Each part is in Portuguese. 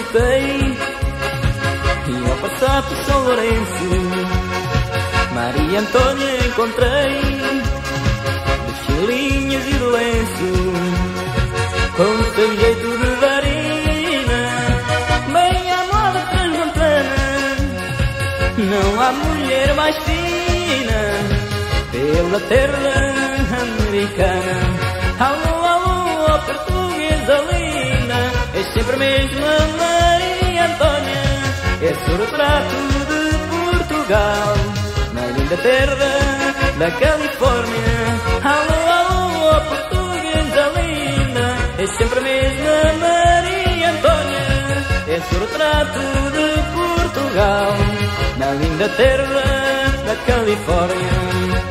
notei, e ao passar por São Lourenço, Maria Antônia encontrei, de chilinhas e de lenço, com o seu jeito de varina, bem à moda transmontana. Não há mulher mais fina pela terra americana. Alô, alô, portuguesa linda, é sempre a mesma Maria Antônia, esse é o retrato de Portugal, na linda terra da Califórnia. Alô, alô, portuguesa linda, é sempre a mesma Maria Antônia, esse é o retrato de Portugal, na linda terra da Califórnia.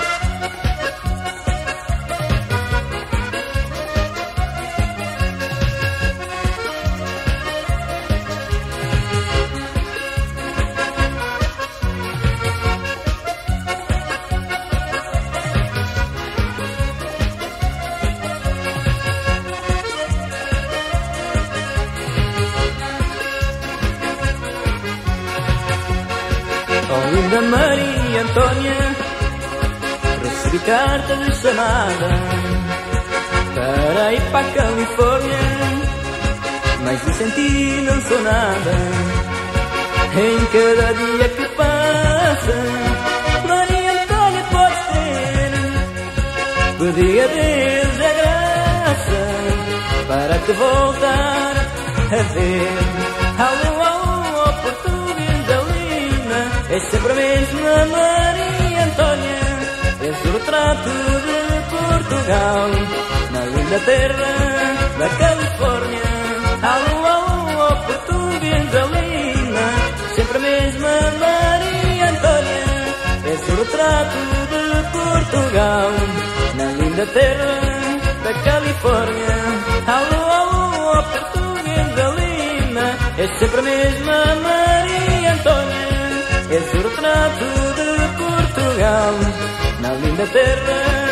Oh, linda Maria Antônia, recebi carta de chamada para ir para a Califórnia, mas eu senti não sou nada. Em cada dia que passa, Maria Antônia pode ter, pedi a Deus a graça para te voltar a ver. Alô, alô, portuguesa linda, é sempre a mesma Maria Antônia, esse é o retrato de Portugal, na linda terra da Califórnia. Alô, alô, portuguesa linda, sempre a mesma Maria Antônia, esse é o retrato de Portugal, na linda terra da Califórnia. Alô, alô, portuguesa linda, é sempre a mesma Maria Antônia, esse é o retrato de Portugal, na linda terra